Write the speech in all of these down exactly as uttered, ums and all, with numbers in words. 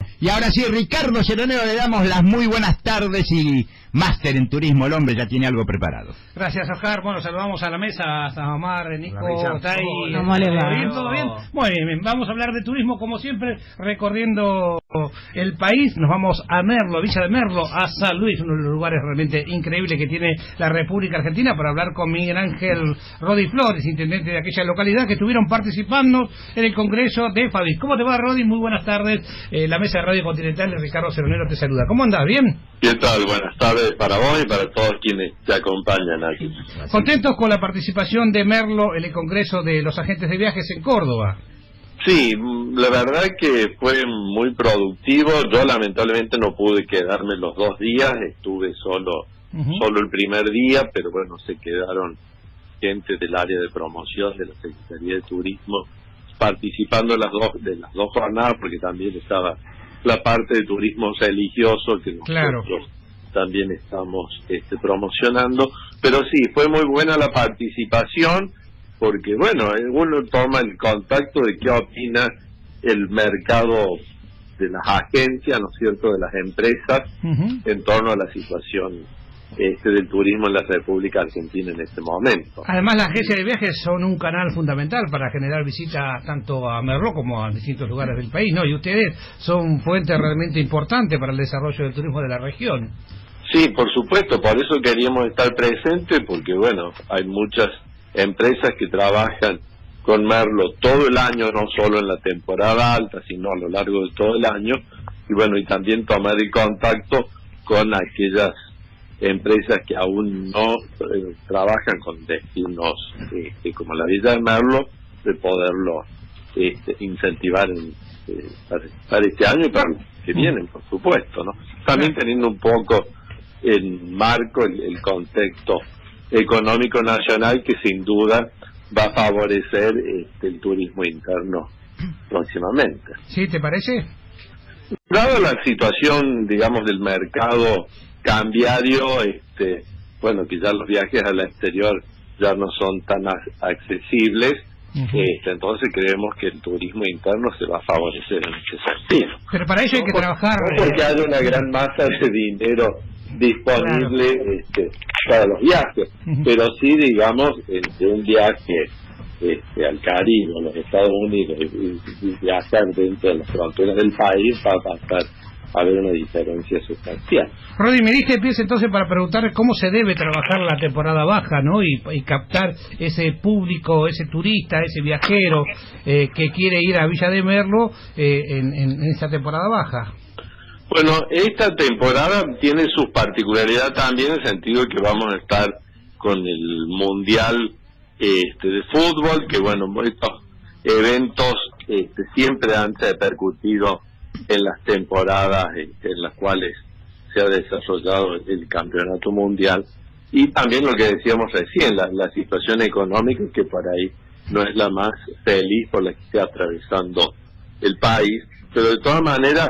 Y ahora sí, Ricardo Geronero, le damos las muy buenas tardes y máster en turismo, el hombre ya tiene algo preparado. Gracias, Oscar. Bueno, saludamos a la mesa, a Omar, Nico, Tai. ¿Cómo le va? ¿Todo bien? ¿Todo bien? Muy bien, vamos a hablar de turismo como siempre, recorriendo el país. Nos vamos a Merlo, Villa de Merlo, a San Luis, uno de los lugares realmente increíbles que tiene la República Argentina, para hablar con Miguel Ángel Rodi Flores, intendente de aquella localidad, que estuvieron participando en el Congreso de FABIS. ¿Cómo te va, Rodi? Muy buenas tardes. Eh, la mesa de Radio Continental, Ricardo Geronero te saluda. ¿Cómo andás? ¿Bien? ¿Qué tal? Buenas tardes para vos y para todos quienes te acompañan aquí. ¿Contentos con la participación de Merlo en el Congreso de los Agentes de Viajes en Córdoba? Sí, la verdad que fue muy productivo. Yo lamentablemente no pude quedarme los dos días, estuve solo uh-huh. solo el primer día, pero bueno, se quedaron gente del área de promoción de la Secretaría de Turismo participando en las dos, de las dos jornadas, porque también estaba la parte de turismo religioso que nosotros claro. también estamos este, promocionando. Pero sí, fue muy buena la participación, porque bueno, uno toma el contacto de qué opina el mercado de las agencias, ¿no es cierto?, de las empresas uh-huh. en torno a la situación este del turismo en la República Argentina en este momento. Además, las agencias de viajes son un canal fundamental para generar visitas tanto a Merlo como a distintos lugares del país, ¿no? Y ustedes son fuente realmente importante para el desarrollo del turismo de la región. Sí, por supuesto, por eso queríamos estar presentes, porque bueno, hay muchas empresas que trabajan con Merlo todo el año, no solo en la temporada alta, sino a lo largo de todo el año, y bueno, y también tomar el contacto con aquellas empresas que aún no eh, trabajan con destinos este, como la Villa de Merlo, de poderlo este, incentivar en, eh, para, para este año y para los que vienen, por supuesto, ¿no? También teniendo un poco en marco el, el contexto económico nacional, que sin duda va a favorecer este, el turismo interno próximamente. ¿Sí, te parece? Dada la situación, digamos, del mercado cambiario, este, bueno, que ya los viajes al exterior ya no son tan accesibles, uh-huh. este, entonces creemos que el turismo interno se va a favorecer en ese sentido. Pero para ello hay que no, trabajar... No porque haya una gran masa de dinero disponible claro. este, para los viajes, uh-huh. pero sí, digamos, de un viaje este, al Caribe, a los Estados Unidos, y, y viajar dentro de las fronteras del país va a pasar a haber una diferencia sustancial. Rodi, me diste pies entonces para preguntar cómo se debe trabajar la temporada baja, ¿no? Y, y captar ese público, ese turista, ese viajero eh, que quiere ir a Villa de Merlo eh, en, en, en esa temporada baja. Bueno, esta temporada tiene sus particularidades también, en el sentido que vamos a estar con el Mundial este, de Fútbol, que bueno, estos eventos este, siempre han repercutido en las temporadas este, en las cuales se ha desarrollado el campeonato mundial, y también lo que decíamos recién, la, la situación económica, que por ahí no es la más feliz por la que está atravesando el país, pero de todas maneras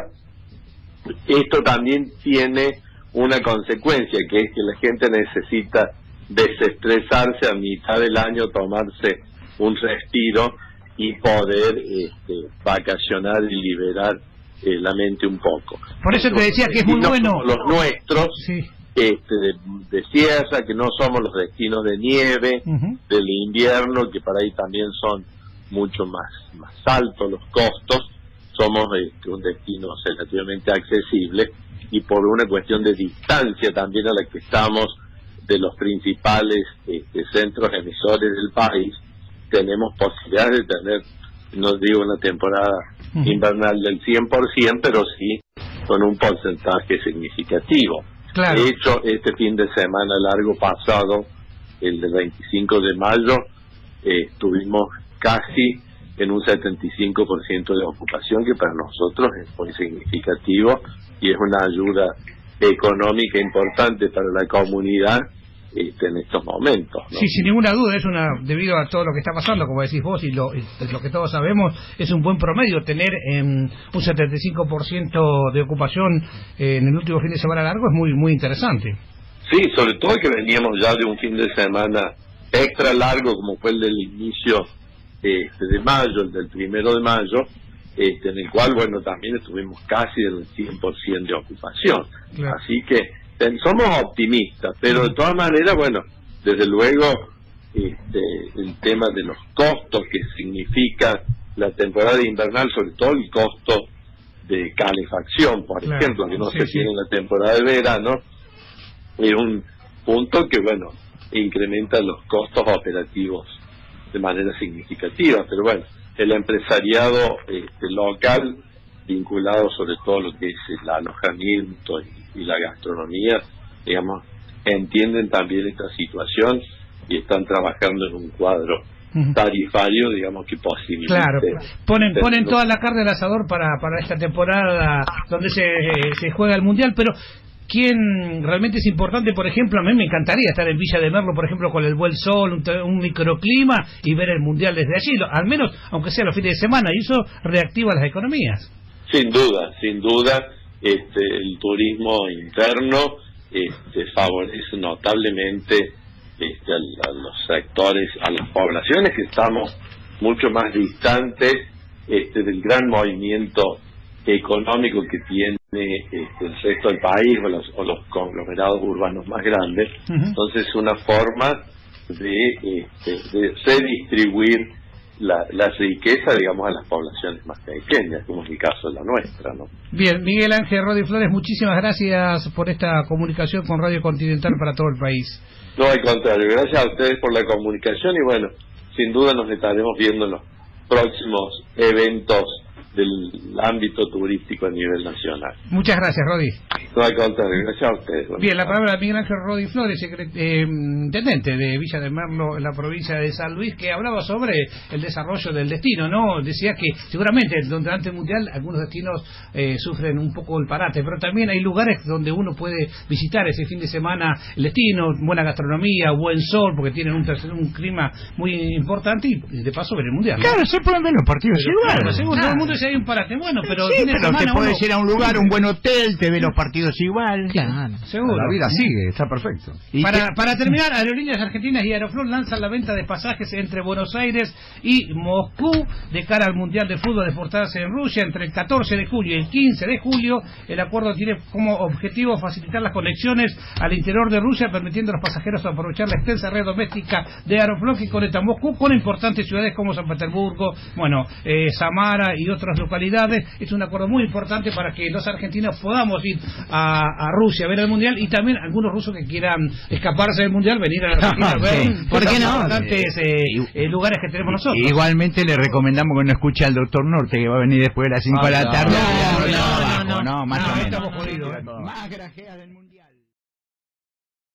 esto también tiene una consecuencia, que es que la gente necesita desestresarse a mitad del año, tomarse un respiro y poder este, vacacionar y liberar eh, la mente un poco. Por eso te decía que es muy bueno. Los nuestros, sí. este, de, de sierra, que no somos los destinos de nieve, uh-huh. del invierno, que para ahí también son mucho más, más altos los costos. Somos este, un destino relativamente accesible, y por una cuestión de distancia también a la que estamos de los principales este, centros emisores del país, tenemos posibilidades de tener, no digo una temporada uh-huh. invernal del cien por ciento, pero sí con un porcentaje significativo. Claro. De hecho, este fin de semana largo pasado, el del veinticinco de mayo, eh, estuvimos casi en un setenta y cinco por ciento de ocupación, que para nosotros es muy significativo y es una ayuda económica importante para la comunidad este, en estos momentos, ¿no? Sí, sin ninguna duda, es una, debido a todo lo que está pasando, como decís vos, y lo, lo que todos sabemos, es un buen promedio tener eh, un setenta y cinco por ciento de ocupación eh, en el último fin de semana largo, es muy muy interesante. Sí, sobre todo que veníamos ya de un fin de semana extra largo, como fue el del inicio este, de mayo, el del primero de mayo, este, en el cual, bueno, también estuvimos casi en el cien por ciento de ocupación. Claro. Así que ten, somos optimistas, pero de todas maneras, bueno, desde luego, este, el tema de los costos que significa la temporada invernal, sobre todo el costo de calefacción, por claro, ejemplo, que no sí, se sí. tiene en la temporada de verano, es un punto que, bueno, incrementa los costos operativos de manera significativa, pero bueno, el empresariado este, local, vinculado sobre todo a lo que es el alojamiento y, y la gastronomía, digamos, entienden también esta situación y están trabajando en un cuadro tarifario, digamos, que posibilite. Claro, ponen ponen toda la carne al asador para para esta temporada donde se, se juega el Mundial, pero ¿quién realmente es importante? Por ejemplo, a mí me encantaría estar en Villa de Merlo, por ejemplo, con el buen sol, un, un microclima y ver el Mundial desde allí, al menos, aunque sea los fines de semana, y eso reactiva las economías. Sin duda, sin duda, este, el turismo interno este, favorece notablemente este, a, a los sectores, a las poblaciones que estamos mucho más distantes este, del gran movimiento económico que tiene este, el resto del país o los, o los conglomerados urbanos más grandes. Uh-huh. Entonces es una forma de, este, de redistribuir la, la riqueza, digamos, a las poblaciones más pequeñas, como es el caso de la nuestra, ¿no? Bien, Miguel Ángel Rodi Flores, muchísimas gracias por esta comunicación con Radio Continental para todo el país. No, al contrario, gracias a ustedes por la comunicación y bueno, sin duda nos estaremos viendo en los próximos eventos del ámbito turístico a nivel nacional. Muchas gracias, Rodi. No, al contrario, gracias a ustedes. Bien, la palabra de Miguel Ángel Rodi Flores, eh, intendente de Villa de Merlo, en la provincia de San Luis, que hablaba sobre el desarrollo del destino, ¿no? Decía que seguramente durante el Mundial algunos destinos eh, sufren un poco el parate, pero también hay lugares donde uno puede visitar ese fin de semana el destino, buena gastronomía, buen sol, porque tienen un, tercer, un clima muy importante y de paso ver el Mundial, ¿no? Claro, se pueden ver los partidos pero, igual. Claro, seguro, todo el mundo dice hay un parate, bueno, pero, sí, pero te puedes uno... ir a un lugar, un buen hotel, te ve los partidos igual. Claro, seguro. La vida sigue, está perfecto. Para, que... para terminar, Aerolíneas Argentinas y Aeroflot lanzan la venta de pasajes entre Buenos Aires y Moscú de cara al Mundial de Fútbol disputarse en Rusia entre el catorce de julio y el quince de julio. El acuerdo tiene como objetivo facilitar las conexiones al interior de Rusia, permitiendo a los pasajeros aprovechar la extensa red doméstica de Aeroflot que conecta Moscú con importantes ciudades como San Petersburgo, bueno, eh, Samara y otras localidades. Es un acuerdo muy importante para que los argentinos podamos ir a, a Rusia a ver el Mundial y también algunos rusos que quieran escaparse del Mundial, venir a la Argentina a ver sí. ¿Por qué no? importantes eh, eh, lugares que tenemos nosotros. Igualmente le recomendamos que no escuche al doctor Norte, que va a venir después de las cinco ah, de la tarde. No, no, no, no, no, no, no, no, más no, o menos. Estamos jodidos. Más grajea del Mundial.